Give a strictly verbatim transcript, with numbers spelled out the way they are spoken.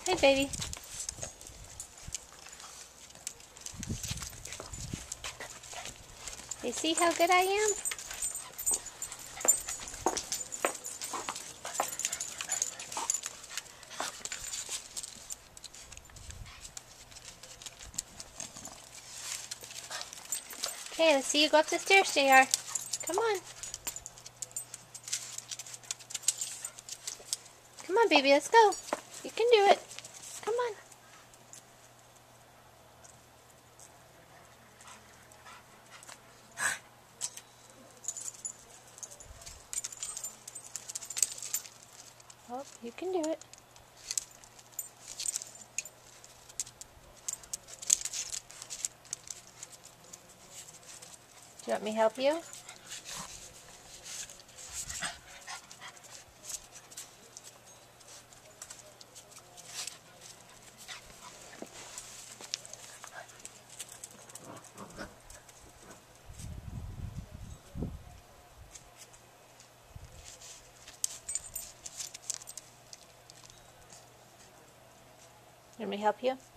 Hey, baby. You see how good I am? Okay, let's see you go up the stairs, J R. Come on. Come on, baby, let's go. You can do it. Come on. Oh, you can do it. Do you want me to help you? You want me to help you?